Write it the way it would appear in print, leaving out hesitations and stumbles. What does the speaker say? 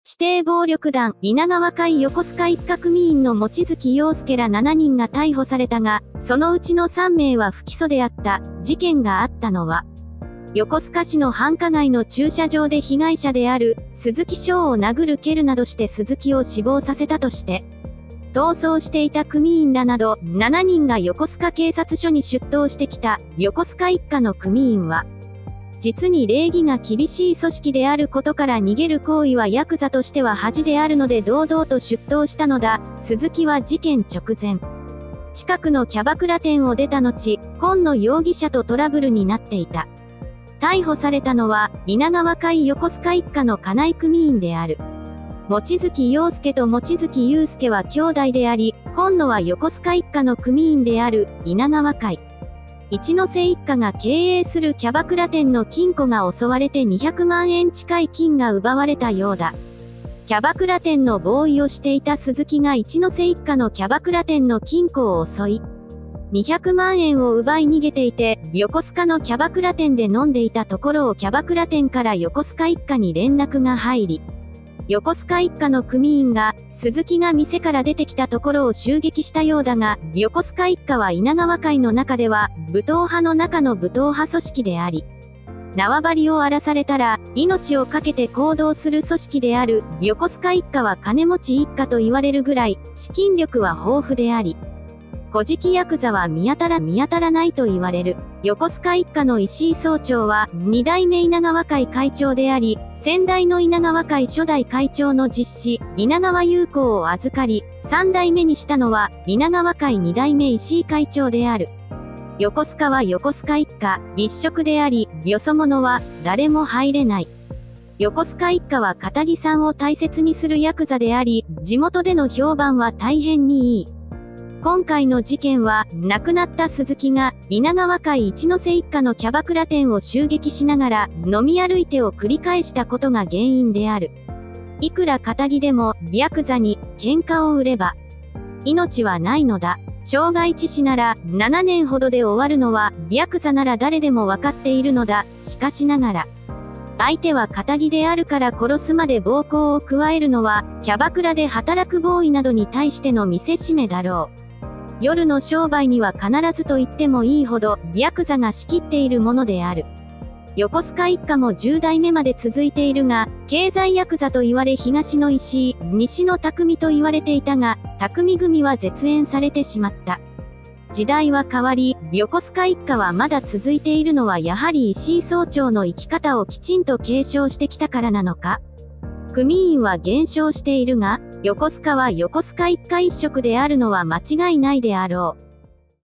指定暴力団稲川会横須賀一家組員の望月陽介ら7人が逮捕されたが、そのうちの3名は不起訴であった。事件があったのは、横須賀市の繁華街の駐車場で被害者である鈴木翔を殴る蹴るなどして鈴木を死亡させたとして、逃走していた組員らなど7人が横須賀警察署に出頭してきた。横須賀一家の組員は、実に礼儀が厳しい組織であることから逃げる行為はヤクザとしては恥であるので堂々と出頭したのだ。鈴木は事件直前、近くのキャバクラ店を出た後、今野容疑者とトラブルになっていた。逮捕されたのは、稲川会横須賀一家の家内組員である。望月陽介と望月祐介は兄弟であり、今野は横須賀一家の組員である、稲川会一ノ瀬一家が経営するキャバクラ店の金庫が襲われて200万円近い金が奪われたようだ。キャバクラ店のボーイをしていた鈴木が一ノ瀬一家のキャバクラ店の金庫を襲い、200万円を奪い逃げていて、横須賀のキャバクラ店で飲んでいたところをキャバクラ店から横須賀一家に連絡が入り、横須賀一家の組員が、鈴木が店から出てきたところを襲撃したようだが、横須賀一家は稲川会の中では、武闘派の中の武闘派組織であり、縄張りを荒らされたら、命を懸けて行動する組織である、横須賀一家は金持ち一家と言われるぐらい、資金力は豊富であり、古事記ヤクザは見当たらないと言われる。横須賀一家の石井総長は、2代目稲川会会長であり、先代の稲川会初代会長の実子、稲川裕子を預かり、3代目にしたのは、稲川会2代目石井会長である。横須賀は横須賀一家、一色であり、よそ者は、誰も入れない。横須賀一家は片木さんを大切にするヤクザであり、地元での評判は大変にいい。今回の事件は、亡くなった鈴木が、稲川会一ノ瀬一家のキャバクラ店を襲撃しながら、飲み歩いてを繰り返したことが原因である。いくら片木でも、ヤクザに、喧嘩を売れば、命はないのだ。傷害致死なら、7年ほどで終わるのは、ヤクザなら誰でもわかっているのだ。しかしながら、相手は片木であるから殺すまで暴行を加えるのは、キャバクラで働くボーイなどに対しての見せしめだろう。夜の商売には必ずと言ってもいいほど、ヤクザが仕切っているものである。横須賀一家も10代目まで続いているが、経済ヤクザと言われ東の石井、西の匠と言われていたが、匠組は絶縁されてしまった。時代は変わり、横須賀一家はまだ続いているのはやはり石井総長の生き方をきちんと継承してきたからなのか。組員は減少しているが、横須賀は横須賀一家一色であるのは間違いないであろう。